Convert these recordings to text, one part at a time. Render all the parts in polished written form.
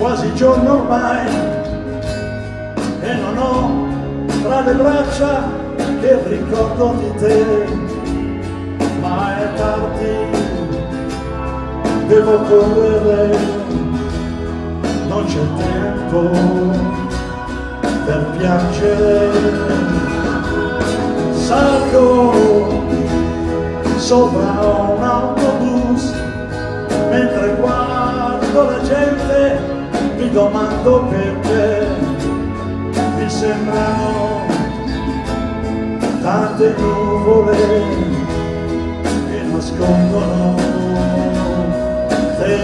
quasi giorno ormai e non ho tra le braccia che il ricordo di te, ma è tardi, devo correre, non c'è tempo per piangere. Salgo sopra un autobus, mentre guardo la gente mi domando perché mi sembrano tante nuvole che nascondono te.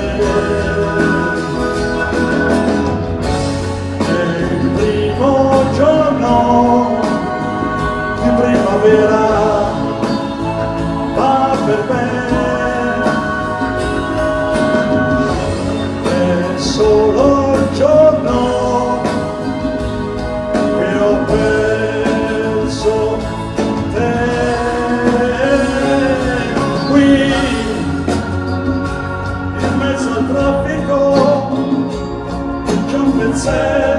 È il primo giorno di primavera, va per me, è solo il giorno che ho perso te. Qui in mezzo al traffico c'è un pensiero